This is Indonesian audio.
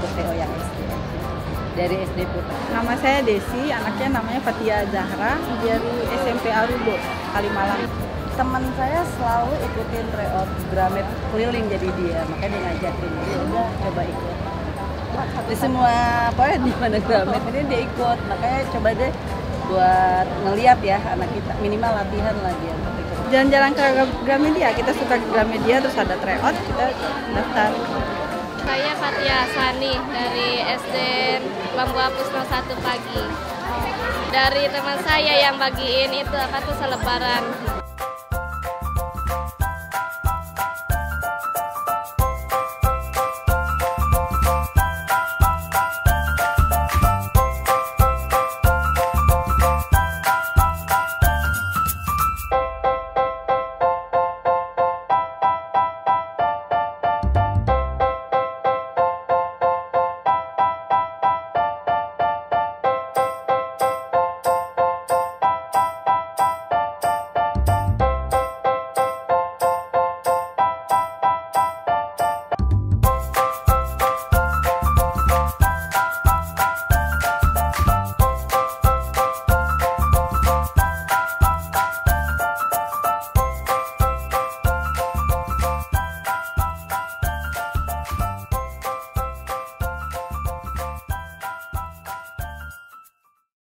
ikut TO yang SD. Dari SD Putra. Nama saya Desi, anaknya namanya Fatia Zahra, dari SMP Arubo, Kalimalang. Teman saya selalu ikutin tryout Gramet keliling, jadi dia makanya dia ngajakin, dia udah coba ikut di semua apa di mana Gramet ini dia ikut, makanya coba deh buat ngeliat ya anak kita, minimal latihan lah dia untuk ikut. Jalan-jalan ke Gramedia, kita suka ke Gramedia, terus ada tryout, kita daftar. Saya Fatia Sani dari SD Bambu Apus 01 pagi. Dari teman saya yang bagiin itu apa tuh selebaran